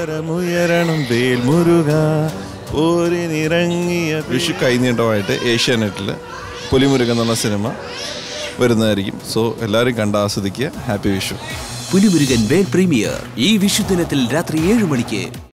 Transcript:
കരമുയരണം വേൽമുരുക ഓരിനിറങ്ങിയ വിഷു കൈനീട്ടമായിട്ട് ഏഷ്യാനെറ്റിൽ പുലിമുരുകൻ എന്ന സിനിമ വരുന്നതായിരിക്കും. സോ എല്ലാവരും കണ്ട് ആസ്വദിക്കുക. Happy Vishu. Pulimurugan world premiere ഈ വിഷു ദിനത്തിൽ രാത്രി 7 മണിക്ക്.